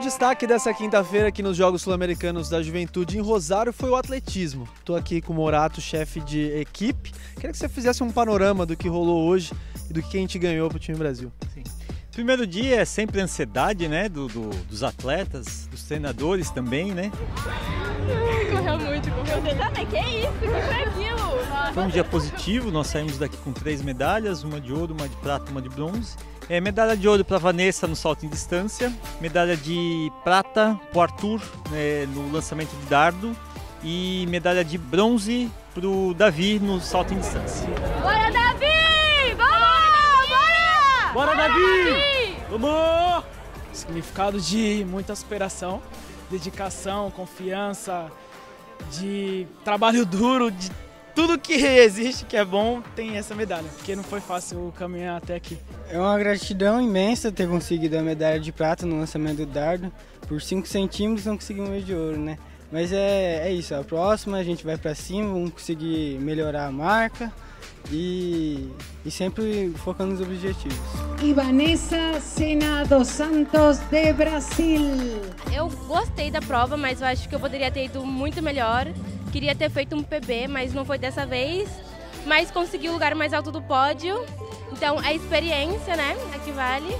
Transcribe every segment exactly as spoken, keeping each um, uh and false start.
destaque dessa quinta-feira aqui nos Jogos Sul-Americanos da Juventude em Rosário foi o atletismo. Estou aqui com o Morato, chefe de equipe. Queria que você fizesse um panorama do que rolou hoje e do que a gente ganhou para o time Brasil. Sim. Primeiro dia é sempre a ansiedade, né, do, do, dos atletas, dos treinadores também, né? Correu muito, correu muito. Que isso? Que foi aquilo? Foi um dia positivo, nós saímos daqui com três medalhas, uma de ouro, uma de prata, uma de bronze. É, medalha de ouro para Vanessa no salto em distância, medalha de prata para o Arthur, né, no lançamento de dardo, e medalha de bronze para o Davi no salto em distância. Bora, Davi! Vamos! Bora! Bora, Davi! Davi! Vamos! Significado de muita superação, dedicação, confiança, de trabalho duro, de tudo que existe que é bom tem essa medalha, porque não foi fácil caminhar até aqui. É uma gratidão imensa ter conseguido a medalha de prata no lançamento do dardo. Por cinco centímetros não conseguimos de ouro, né? Mas é, é isso, a próxima a gente vai para cima, vamos conseguir melhorar a marca e, e sempre focando nos objetivos. E Vanessa Sena dos Santos de Brasil. Eu gostei da prova, mas eu acho que eu poderia ter ido muito melhor. Queria ter feito um P B, mas não foi dessa vez. Mas consegui o lugar mais alto do pódio. Então a experiência, né, é que vale.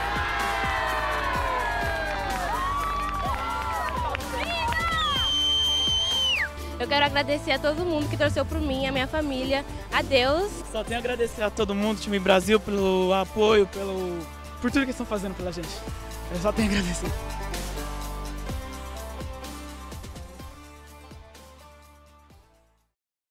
Eu quero agradecer a todo mundo que torceu por mim, a minha família, a Deus. Só tenho a agradecer a todo mundo, time Brasil, pelo apoio, pelo, por tudo que estão fazendo pela gente. Eu só tenho a agradecer.